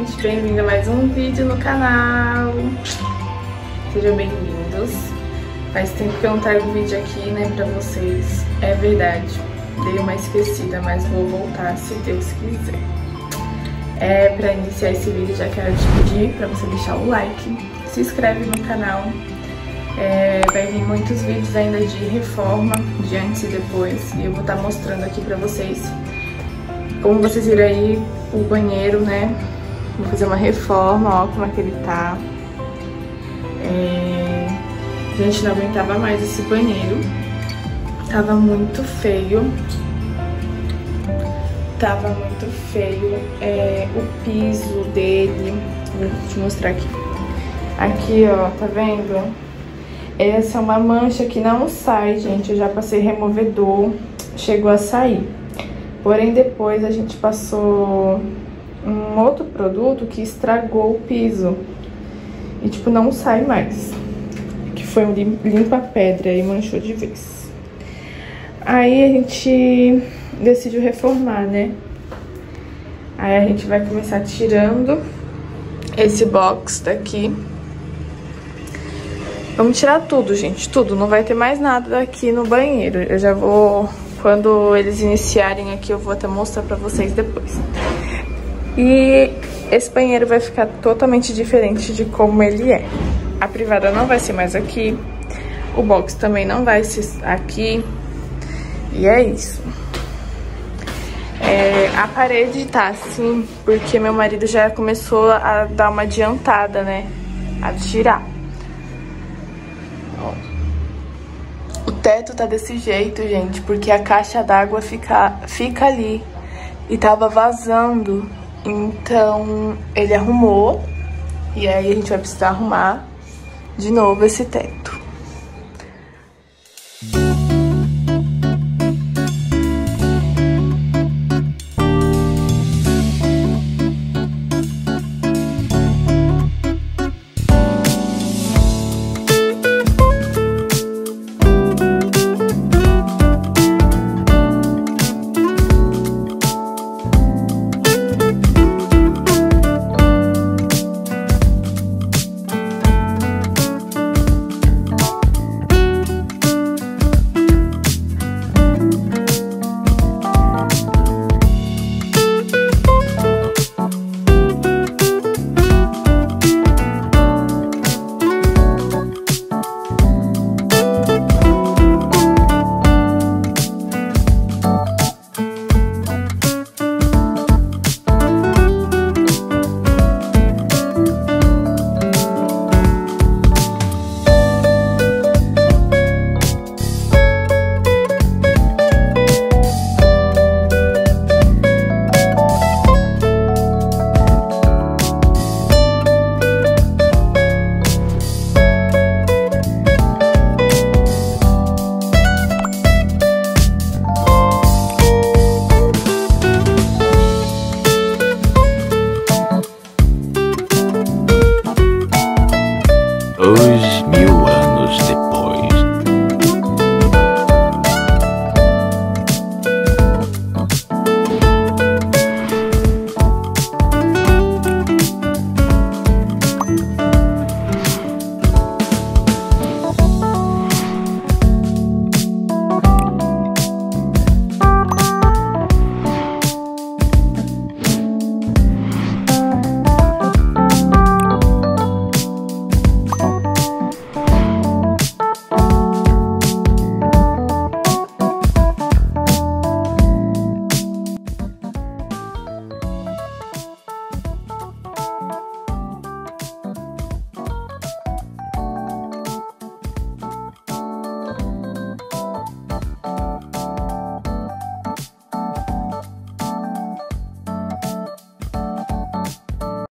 gente, bem-vindo a mais um vídeo no canal. Sejam bem-vindos. Faz tempo que eu não trago vídeo aqui, né, pra vocês. É verdade, dei uma esquecida, mas vou voltar se Deus quiser. Pra iniciar esse vídeo, já quero te pedir pra você deixar o like, se inscreve no canal. Vai vir muitos vídeos ainda de reforma, de antes e depois, e eu vou estar mostrando aqui pra vocês. Como vocês viram aí, o banheiro, né? Vou fazer uma reforma, ó como é que ele tá. A gente não aguentava mais esse banheiro. Tava muito feio. Tava muito feio. O piso dele. Vou te mostrar aqui. Aqui, ó, tá vendo? Essa é uma mancha que não sai, gente. Eu já passei removedor. Chegou a sair. Porém, depois a gente passou um outro produto que estragou o piso. E, tipo, não sai mais. Que foi um limpa-pedra e manchou de vez. Aí a gente decidiu reformar, né? Aí a gente vai começar tirando esse box daqui. Vamos tirar tudo, gente. Tudo. Não vai ter mais nada daqui no banheiro. Eu já vou... Quando eles iniciarem aqui, eu vou até mostrar pra vocês depois. E esse banheiro vai ficar totalmente diferente de como ele é. A privada não vai ser mais aqui. O box também não vai ser aqui. E é isso. A parede tá assim, porque meu marido já começou a dar uma adiantada, né? A tirar. Ó. O teto tá desse jeito, gente, porque a caixa d'água fica ali. E tava vazando. Então, ele arrumou. E aí a gente vai precisar arrumar de novo esse teto.